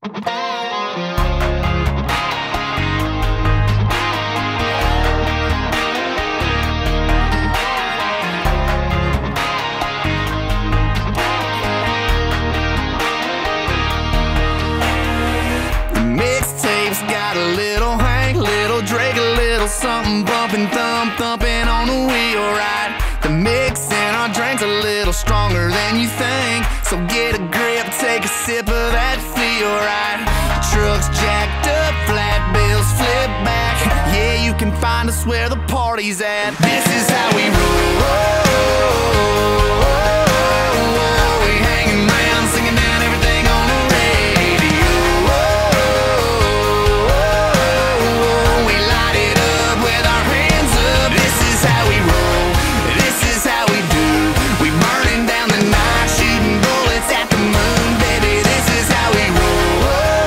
Mixtape's got a little Hank, little Drake, a little something bumping, thumping on the wheel, right? The mix in our drink's a little stronger than you think, so get a grip, take a sip of that feel, right? Trucks jacked up, flat bills flip back. Yeah, you can find us where the party's at. This is how we roll. We hanging around, singing down everything on the radio. We light it up with our hands up. This is how we roll. This is how we do. We burning down the night, shooting bullets at the moon, baby. This is how we roll.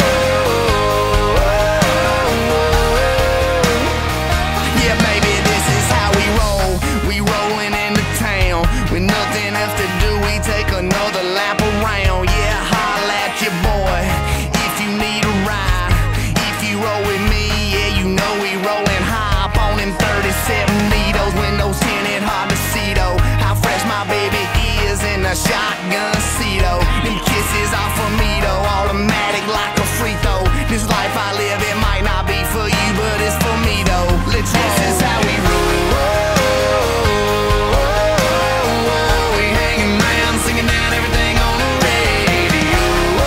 Yeah, baby, this is how we roll. We rolling into town with nothing else to do. We take another lap around. Yeah, holla at your boy if you need a ride. If you roll with me, yeah, you know we rolling high up on them 37 needles. Windows tinted, hard to see though how fresh my baby is in a shotgun seat. Oh, them kisses off of me though, automatic like a free throw. This life I live, it might not be for you, but it's for me though. Let's roll. This is how we roll. We hanging around, singing down everything on the radio.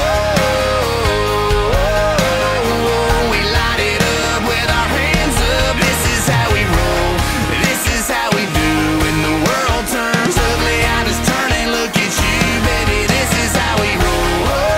We light it up with our hands up. This is how we roll. This is how we do. When the world turns ugly, I just turn and look at you, baby. This is how we roll.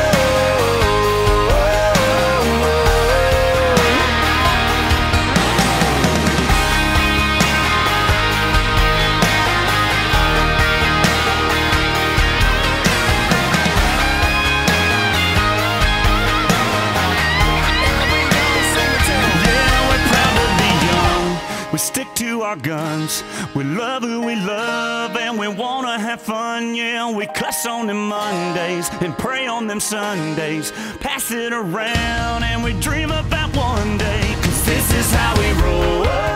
We stick to our guns, we love who we love, and we wanna have fun, yeah. We cuss on them Mondays and pray on them Sundays, pass it around and we dream about one day, 'cause this is how we roll.